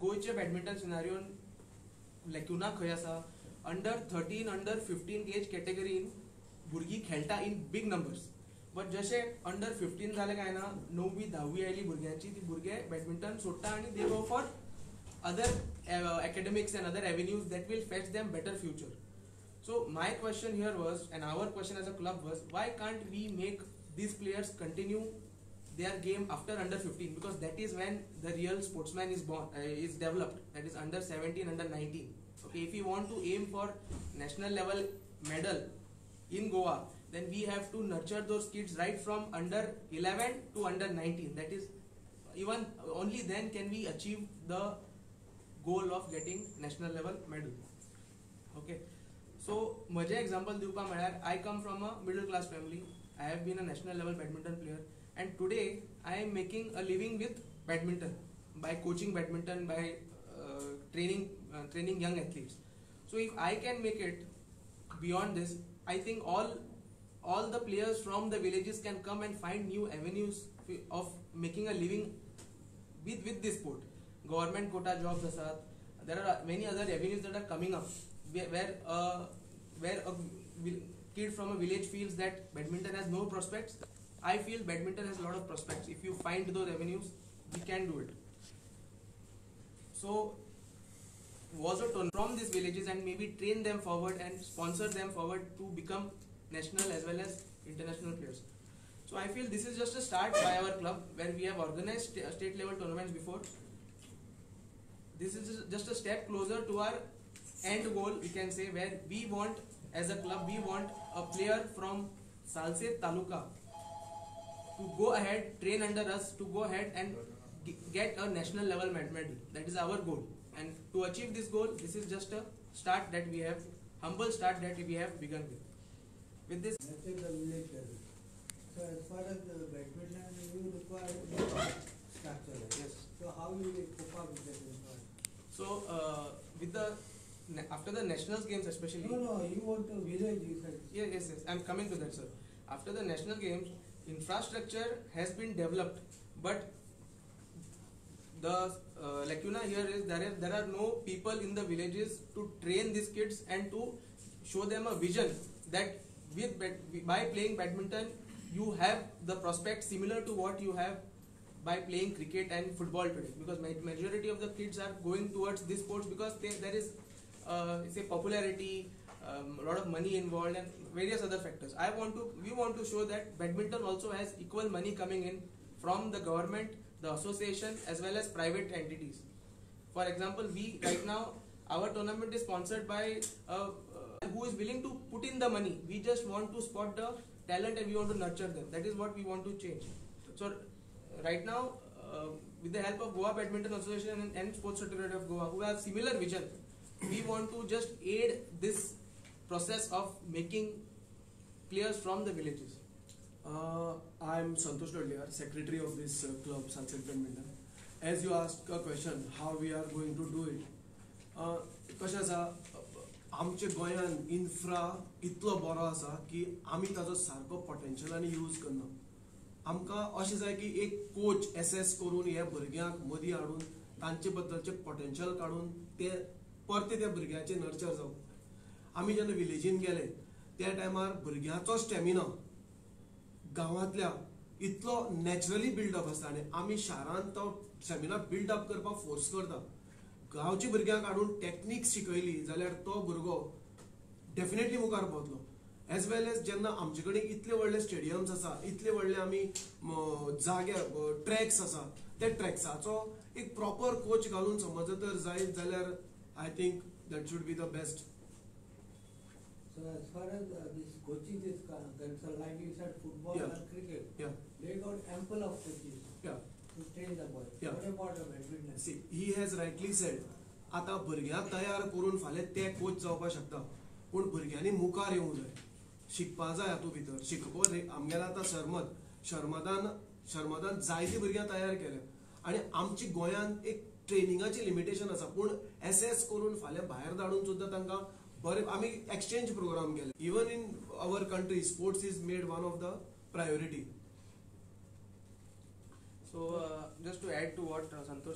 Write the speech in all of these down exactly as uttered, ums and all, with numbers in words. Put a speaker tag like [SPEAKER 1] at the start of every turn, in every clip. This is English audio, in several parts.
[SPEAKER 1] गोयचे badminton सिनारियोन lacuna खंय आसा. Under thirteen under fifteen age कॅटेगरीन भुरगीं खेळटा इन बीग नंबर्स. बट जशे अंडर फिफ्टीन जाले काय ना, णव्वी धाव्वी आयली भुरग्यांची, ती भुरगे बॅडमिंटन सोडटा आनी they go for other uh, academics and other avenues that will fetch them better future. So my question here was, and our question as a club was, why can't we make these players continue their game after under fifteen? Because that is when the real sportsman is born, uh, is developed. That is under seventeen, under nineteen. Okay, if we want to aim for national level medal in Goa, then we have to nurture those kids right from under eleven to under nineteen. That is, even only then can we achieve the goal of getting national level medal. Okay, so माझे example दिवपा म्हळ्यार I come from a middle class family. I have been a national level badminton player, and today I am making a living with badminton by coaching badminton, by uh, training uh, training young athletes. So if I can make it beyond this, I think all all the players from the villages can come and find new avenues of making a living with with this sport. Government quota jobs asat. There are many other avenues that are coming up where where, uh, where a kid from a village feels that badminton has no prospects. I feel badminton has a lot of prospects. If you find those avenues, we can do it. So was a tournament from these villages and maybe train them forward and sponsor them forward to become national as well as international players. So I feel this is just a start by our club, where we have organized state level tournaments before. This is just a step closer to our end goal, we can say, where we want, as a club, we want a player from Salsette Taluka to go ahead, train under us, to go ahead and get a national level medal. That is our goal. And to achieve this goal, this is just a start that we have, humble start that we have begun with. With this,
[SPEAKER 2] let's take the village level. So as far as the badminton, you require structure.
[SPEAKER 1] Yes.
[SPEAKER 2] So how you will cope up with that?
[SPEAKER 1] So uh, with the after the nationals games especially.
[SPEAKER 2] No, no, you want to village, you said.
[SPEAKER 1] Yes, yes, yes. I'm coming to that, sir. After the national games, infrastructure has been developed, but the uh, lacuna here is there are there are no people in the villages to train these kids and to show them a vision that with by playing badminton you have the prospect similar to what you have by playing cricket and football today, because majority of the kids are going towards these sports because they, there is uh, say popularity, um, a lot of money involved and various other factors. I want to we want to show that badminton also has equal money coming in from the government, the association as well as private entities. For example, we right now our tournament is sponsored by uh, uh, who is willing to put in the money. We just want to spot the talent and we want to nurture them. That is what we want to change. So right now, uh, with the help of Goa Badminton Association and, and Sports Secretariat of Goa, who have similar vision, we want to just aid this process of making players from the villages.
[SPEAKER 3] Uh, I am Santosh Dodliar, secretary of this uh, club, Salsette Badminton. As you asked a question, how we are going to do it? कशें आसा, आमचे गोंयान infra इतलो बरो आसा की आमी ताजो सारको पोटेन्शियलानी यूज करना. आमकां अशें जाय की एक कोच एसेस करून हे भुरग्यांक मदीं हाडून तांचे बद्दलचे पोटेन्शियल काडून ते परते त्या भुरग्याचे नर्चर जावप. आमी जेन्ना विलेजीन गेले त्या टायमार भुरग्याचो स्टॅमिना गांवांतल्या इतलो नॅचरली बिल्डअप आसता आनी आमी शारांत तो स्टॅमिना बिल्डअप करपाक फोर्स करता. गांवच्या भुरग्यांक हाडून टॅक्निक्स शिकयली जाल्यार तो भुरगो डेफिनेटली मुखार पावतलो. एज वेल एज जेन्ना आमचे कडेन इतले व्हडले स्टेडियम्स आसा, इतले व्हडले आमी जागे ट्रॅक्स आसा, त्या ट्रॅक्साचो एक प्रॉपर कोच घालून समज तर जायत जाल्यार I think that should be the best.
[SPEAKER 2] So as far as uh, this coaching is concerned, like you said, football
[SPEAKER 3] yeah.
[SPEAKER 2] and cricket,
[SPEAKER 3] yeah.
[SPEAKER 2] they got ample of coaches
[SPEAKER 3] yeah.
[SPEAKER 2] to train the boy.
[SPEAKER 3] Yeah.
[SPEAKER 2] What about the badminton?
[SPEAKER 3] See, he has rightly said, आता भुरग्यांक तयार करून फाल्यां ते coach जावपाक शकता, पूण भुरग्यांनी मुखार येवंक जाय, शिकपा जाय हातूंत भितर. शिकपो आमगेलें आतां शर्मत शर्मदान शर्मदान जायतीं भुरग्यां तयार केल्या आनी आमची गोंयांत एक ट्रेनिंगाची लिमिटेशन आसा, पूण एसेस करून फाल्यां भायर धाडून सुद्दां तांकां बरें आमी एक्सचेंज प्रोग्राम केले. Even in our country sports is made one of the priority.
[SPEAKER 1] So uh, just to add to what uh, Santosh said,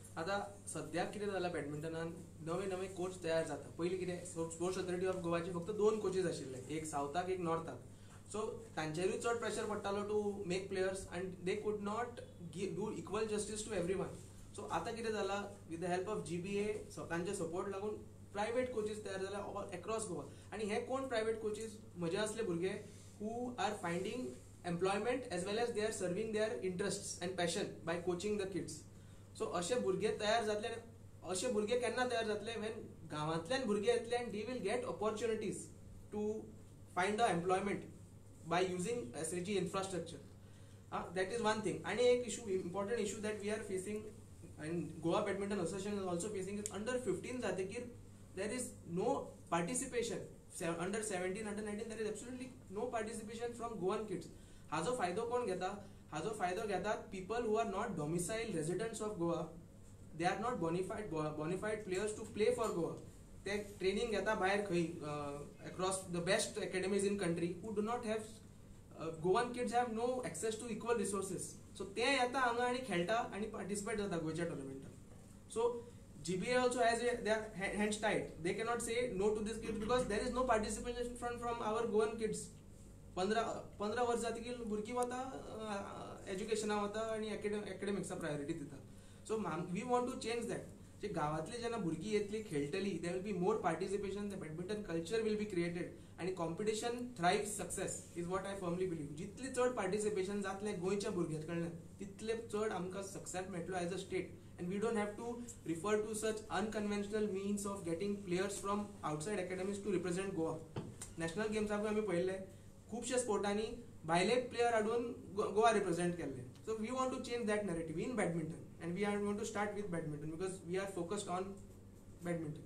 [SPEAKER 1] आता सद्याक कितें जालां बॅडमिंटनान नवे नवे कोच तयार जाता. पयलीं कितें स्पोर्ट्स ऑथॉरिटी ऑफ गोवाचे फक्त दोन कोचीस आशिल्ले, एक सावथाक एक नॉर्थाक. सो तांचेरूय चड प्रेशर पडटालो to make players and they could not do equal justice to everyone. So आतां कितें जालां with the help of G B A तांचे सपोर्ट लागून प्रायवेट कोचीस तयार जाला ऑल अक्रॉस गोवा. आनी हे कोण प्रायवेट कोचीस? म्हजे असले भुरगे who are finding employment as well as they are serving their interest and passion by coaching the kids. So असे भुरगे तयार जातले. असे भुरगे केन्ना तयार जातले? वेन गांवांतल्यान भुरगे येतले and they will get opportunities to find a employment by using S H G infrastructure. That is one thing. आणि एक issue, important issue that we are facing and Goa Badminton Association is also facing is under fifteen जातकीर there is no participation. Under seventeen, under nineteen there is absolutely no participation from Goan kids. हाजो फायदो कोण घेता? हाजो फायदो घेतात people who are not domicile residents of Goa. They are not bonafide bonafide players to play for Goa. ते training घेता भायर खंय across the best academies in country who do not have uh, Goan kids have no access to equal resources. सो ते येता हांगा आनी खेळटा आनी पार्टिसिपेट जाता गोंयच्या टुर्नामेंटान. So GBA also has they hands tied. They cannot say no to this kids because there is no participation from from our Goan kids. पंदरा पंदरा वर्स जातकीर भुरगीं वता एज्युकेशना वता आनी एकेडेमिक्सा प्रायोरिटी दिता. So we want to change that. जे गांवांतली जेन्ना भुरगीं येतली खेळटली there will be more participation. The badminton culture will be created आनी competition thrive success is what I firmly believe. जितले चड पार्टिसिपेशन जातले गोंयच्या भुरग्यां कडल्यान तितले चड आमकां सक्सेस मेळटलो as a state. And we don't have to refer to such unconventional means of getting players from outside academies to represent Goa. National गेम्साकूय आमी पळयल्ले खुबशे स्पोर्टांनी भायले प्लेयर हाडून गोवा रिप्रेझेंट केल्ले. So we want to change that narrative in badminton. And we are going to start with badminton because we are focused on badminton.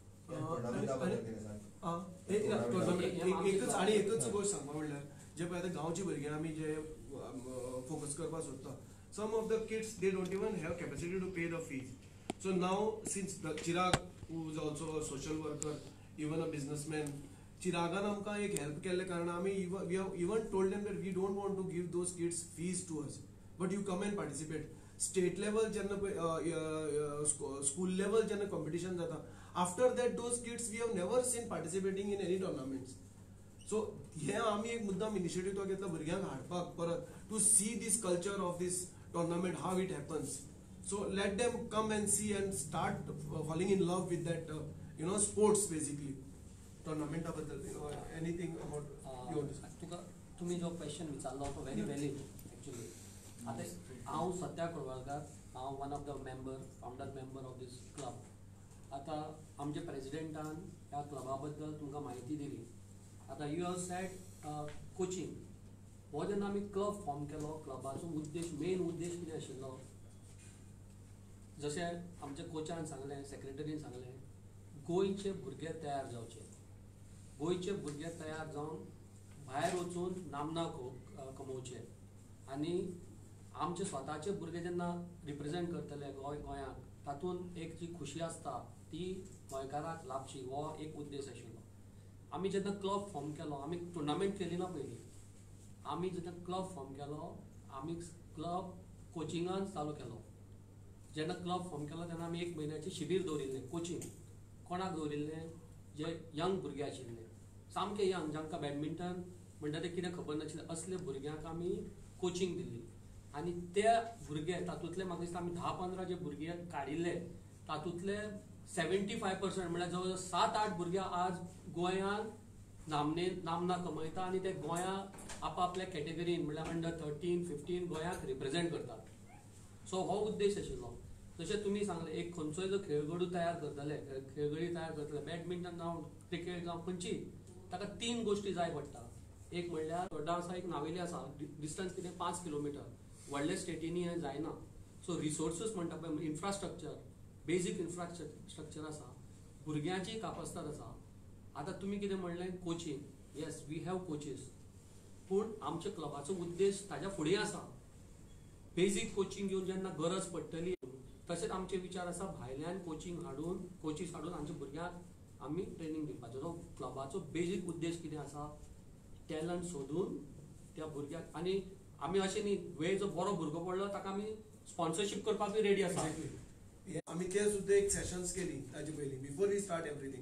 [SPEAKER 3] एकच आणि एकच गोष्ट सांगपा म्हणल्यार जे पळय आतां गांवची भुरगीं आमी जे फोकस करपाक सोदता, some of the kids they don't even have capacity to pay the fees. So now since Chirag who is also social worker, even a businessman, चिरागान आमकां एक हेल्प केल्ले कारण आमी we have even told them that we don't want to give those kids fees to us but you come and participate. State level जेन्ना school level जेन्ना competition जाता after that those kids we have never seen participating in any tournaments. So हे आमी एक मुद्दाम initiative तो घेतला भुरग्यांक हाडपाक परत to see this culture of this tournament how it happens. So let them come and see and start falling in love with that you know sports basically टुर्नामेंटा बद्दल एनीथिंग अबाउट
[SPEAKER 4] तुका तुमी जो क्वेश्चन विचारलो तो व्हेरी व्हॅलिड एक्चुअली. आतां हांव सत्या कोळवळकार, हांव one of the member founder member of this club. आतां आमच्या प्रेसिडेंटान ह्या क्लबा बद्दल तुमकां म्हायती दिली. आतां यू हॅव सेड कोचिंग. हो जेन्ना आमी क्लब फॉर्म केलो क्लबाचो उद्देश मेन उद्देश कितें आशिल्लो, जशें आमच्या कोचान सांगलें, सेक्रेटरीन सांगलें, गोंयचे भुरगे तयार जावचे. गोंयचे भुरगे तयार जावन भायर वचून नामना कमोवचे आनी आमचे स्वताचे भुरगे जेन्ना रिप्रेझेंट करतले गोंय गोंयाक तातूंत एक जी खुशी आसता ती गोंयकाराक लाभची हो एक उद्देश आशिल्लो. आमी जेन्ना क्लब फॉर्म केलो, आमी टुर्नामेंट केली ना पयलीं, आमी जेन्ना क्लब फॉर्म केलो आमी क्लब कोचिंगान चालू केलो. जेन्ना क्लब फॉर्म केलो तेन्ना आमी एक म्हयन्याचें शिबीर दवरिल्लें कोचिंग. कोणाक दवरिल्लें? जे यंग भुरगे आशिल्ले, सामके यंग, जांकां बॅडमिंटन म्हणटा तें कितें खबर नाशिल्लें, असले भुरग्यांक आमी कोचिंग दिल्ली. आनी ते भुरगे तातूंतले म्हाका दिसता आमी धा पंदरा जे भुरगे काडिल्ले तातूंतले सेव्हन्टी फायव पर्संट म्हळ्यार जवळ जवळ सात आठ भुरगे आज गोंयान नामने नामना कमयता आनी ते गोंयाक आपापल्या कॅटेगरीन म्हळ्यार अंडर थर्टीन फिफ्टीन गोंयाक रिप्रेझेंट करतात. सो हो उद्देश आशिल्लो. जशें तुमी सांगलें एक खंयचोय जो खेळगडू तयार करतले, खेळगडी तयार करतले, बॅडमिंटन जावं क्रिकेट जावं खंयची, ताका तीन गोश्टी जाय पडटा. एक म्हणल्यार थोड्या आसा एक नावेली आसा, डिस्टन्स कितें पांच किलोमिटर, व्हडल्या स्टेटींनी हें जायना. सो रिसोर्सीस म्हणटा पळय इन्फ्रास्ट्रक्चर, बेजीक इन्फ्रास्ट्रक्चर आसा, भुरग्यांची कापासिटी आसा. आतां तुमी कितें म्हणलें coaching, yes we have coaches, पूण आमच्या क्लबाचो उद्देश ताच्या फुडें आसा. बेजीक कोचिंग घेवन जेन्ना गरज पडटली तशेंच आमचे विचार आसा भायल्यान कोचिंग हाडून कोचीस हाडून आमच्या भुरग्यांक आमी ट्रेनिंग दिवपाचो. जो क्लबाचो बेजीक उद्देश कितें आसा, टॅलंट सोदून त्या भुरग्याक, आनी आमी अशें न्ही वेळ जो बरो भुरगो पडलो ताका आमी स्पॉन्सरशीप करपाकूय रेडी आसा.
[SPEAKER 3] आम्ही ते सुद्धा एक सेशन्स केली ताजे पयलीं before we start everything.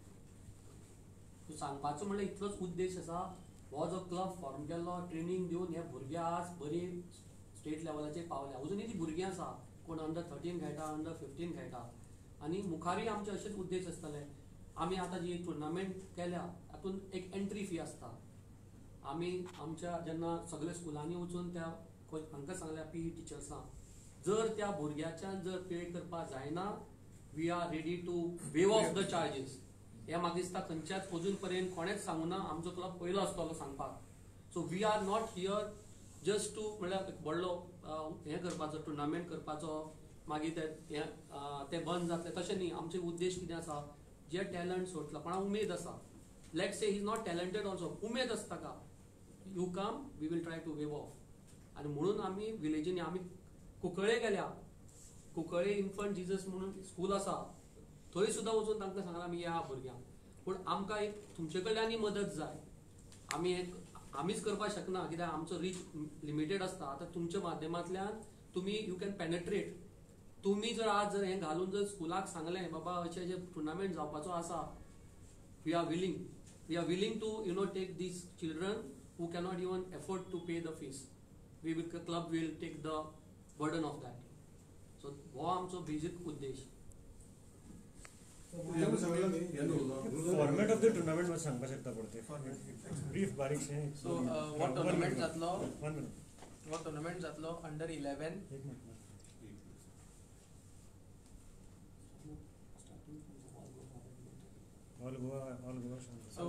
[SPEAKER 4] So सांगपाचो म्हणल्यार इतलोच उद्देश आसा, हो जो क्लब फॉर्म केल्लो ट्रेनिंग दिवन हे भुरगे आज बरी स्टेट लेवलाचेर पावले. अजुनूय ती भुरगीं आसा, कोण अंडर थर्टीन खेळटा, अंडर फिफ्टीन खेळटा, आनी मुखारूय आमचे अशेच उद्देश आसतले. आमी आतां जी टुर्नामेंट केल्या तातूंत एक एंट्री फी आसता. आमी आमच्या जेन्ना सगळ्या स्कुलांनी वचून त्या हांकां सांगल्या पी टिचर्सांक, जर त्या भुरग्याच्यान जर पे करपाक जायना, we are ready to waive off the charges. हे म्हाका दिसता खंयच्याच अजून पर्यंत कोणेच सांगूना, आमचो क्लब पयलो आसतलो सांगपाक. So we are not here just to म्हणल्यार व्हडलो हें करपाचो, टुर्नामेंट करपाचो, मागीर ते ते बंद जातले तशें न्ही. आमचे उद्देश कितें आसा, जे टॅलंट सोडटलो, कोणाक उमेद आसा, let say he is not talented also, उमेद आसता ताका, you come, we will try to waive off. आनी म्हणून आमी विलेजींनी आमी कुंकळे गेल्या, कुंकळे इन्फंट जिजस म्हणून स्कूल आसा, थंय सुद्दां वचून तांकां सांगला आमी या भुरग्यांक. पूण आमकां एक तुमचे कडल्यानय मदत जाय. आमी एक आमीच करपाक शकना, कित्याक आमचो रीच लिमिटेड आसता. आतां तुमच्या माध्यमांतल्यान तुमी यू कॅन पेनेट्रेट. तुमी जर आज जर हें घालून जर स्कुलाक सांगलें बाबा अशें अशें टुर्नामेंट जावपाचो आसा, we are willing we are willing to you know take this children who cannot even afford to pay the fees. We will club will take the burden of that. So हो आमचो basic उद्देश.
[SPEAKER 5] Format of the tournament मात सांगपाक शकता पडते brief बारीकशें.
[SPEAKER 1] सो हो tournament जातलो
[SPEAKER 5] one minute
[SPEAKER 1] हो टुर्नामेंट जातलो अंडर इलेवन,
[SPEAKER 5] एक minute all Goa all Goa.
[SPEAKER 1] So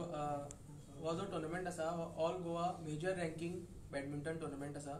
[SPEAKER 1] हो जो टुर्नामेंट आसा हो all Goa major ranking badminton tournament आसा.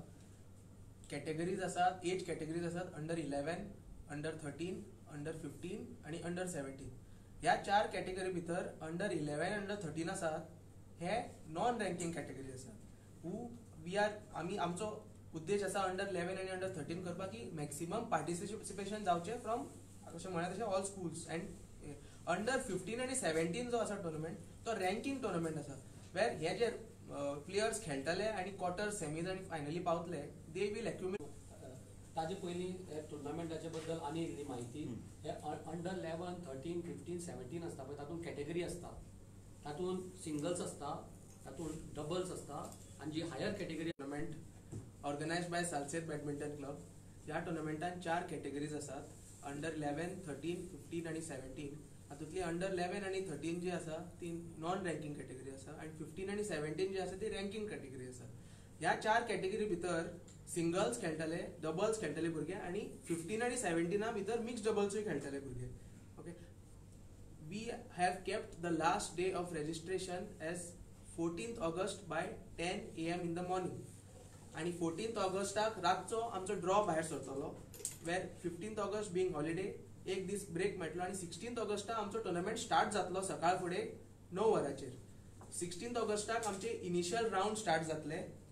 [SPEAKER 1] कॅटेगरीज आसात, एज कॅटेगरीज आसात under eleven, under thirteen, under fifteen आनी अंडर सेव्हन्टीन. ह्या चार कॅटेगरी भितर अंडर इलेवन अंडर थर्टीन आसात हे नॉन रँकिंग कॅटेगरी आसात. हू वी आर आमी आमचो उद्देश आसा अंडर इलेवन आनी अंडर थर्टीन करपाक की मॅक्सिमम पार्टिसिपेशन जावचे फ्रॉम अशें म्हळ्यार तशें all schools. And under fifteen आनी सेव्हन्टीन जो आसा टुर्नामेंट तो रँकिंग टुर्नामेंट आसा, वेर हे जे प्लेयर्स खेळटले आनी क्वॉर्टर सेमीज आनी फायनली पावतले, दे वील एक्युमुलेट.
[SPEAKER 4] ताजे पयलीं हे टुर्नामेंटाचे बद्दल आनी इल्ली म्हायती. हे under eleven, thirteen, fifteen, seventeen आसता पळय, तातूंत कॅटेगरी आसता. तातूंत सिंगल्स आसता, तातूंत डबल्स आसता, आनी जी higher category tournament organised by Salcete badminton club. ह्या टुर्नामेंटान चार कॅटेगरीज आसात, अंडर इलेवन, थर्टीन, फिफ्टीन आनी सेव्हन्टीन. हातूंतली अंडर इलेवन आनी थर्टीन जी आसा ती नॉन रँकिंग कॅटेगरी आसा, आनी फिफ्टीन आनी सेव्हन्टीन जी आसा ती रँकिंग कॅटेगरी आसा. ह्या चार कॅटेगरी भितर सिंगल्स खेळटले, डबल्स खेळटले भुरगे, आनी फिफ्टीन आनी सेव्हन्टीना भितर मिक्स डबल्सूय खेळटले भुरगे. Okay, we have kept the last day of registration as fourteenth August by ten A M in the morning. आनी फोर्टीन्थ ऑगस्टाक रातचो आमचो ड्रॉ भायर सरतलो, where fifteenth August being holiday एक दीस ब्रेक मेळटलो, आनी सिक्स्टीन्थ ऑगस्टाक आमचो टुर्नामेंट स्टार्ट जातलो सकाळ फुडें णव वरांचेर. सिक्स्टीन्थ ऑगस्टाक आमचे इनिशियल राउंड स्टार्ट जातले,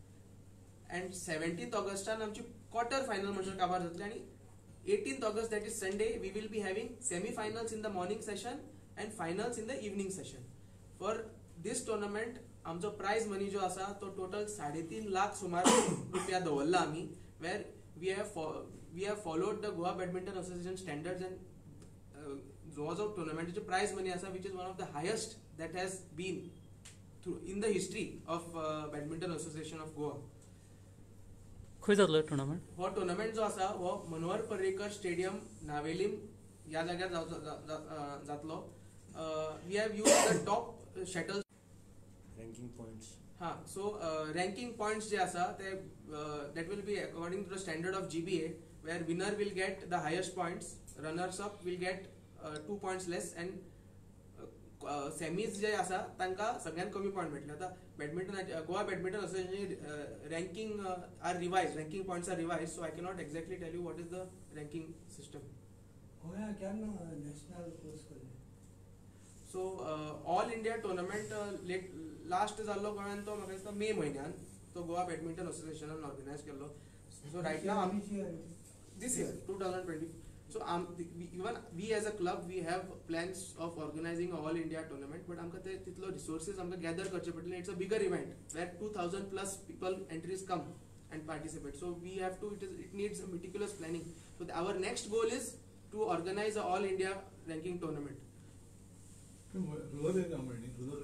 [SPEAKER 4] अँड सेव्हन्टीन्थ ऑगस्टान आमची क्वॉर्टर फायनल म्हणजे काबार जातली, आनी eighteenth August that is Sunday we will be having semi finals in the morning session and finals in the evening session. For this tournament आमचो prize money जो आसा तो टोटल साडेतीन लाख सुमार रुपया दवरला आमी, where we have we have followed the Goa badminton association standards. And जो जो टुर्नामेंटाचे प्रायज मनी आसा which is one of the highest that has been through in the history of badminton association of Goa.
[SPEAKER 6] खंय जातलो टुर्नामेंट?
[SPEAKER 1] हो tournament जो आसा हो मनोहर पर्रीकर स्टेडियम नावेलीम ह्या जाग्यार जातलो. We have use the top shuttle
[SPEAKER 5] ranking points.
[SPEAKER 1] हा, सो रँकिंग पॉइंट्स जे आसा ते that will be according to the standard of G B A, where winner will get the highest points, runners up will get two points less, and semis जे आसा तांकां सगळ्यात कमी point मेळटले. आता badminton Goa badminton association ranking are revise, ranking points are revise, so I cannot exactly tell you what is the ranking system.
[SPEAKER 2] गोंया केन्ना national course केले?
[SPEAKER 1] So all India tournament let last जाल्लो गोंयान तो म्हाका दिसता मे म्हयन्यान तो गोवा बॅडमिंटन असोसिएशनान ऑर्गनायज केल्लो. So right now this year twenty twenty. So um, we, even we as a club we have plans of organizing a all India tournament, but amka te titlo resources amka gather karche padle. It's a bigger event where two thousand plus people entries come and participate, so we have to it is it needs a meticulous planning. So the, our next goal is to organize a all India ranking tournament.
[SPEAKER 7] रोज आहे का म्हणे रोज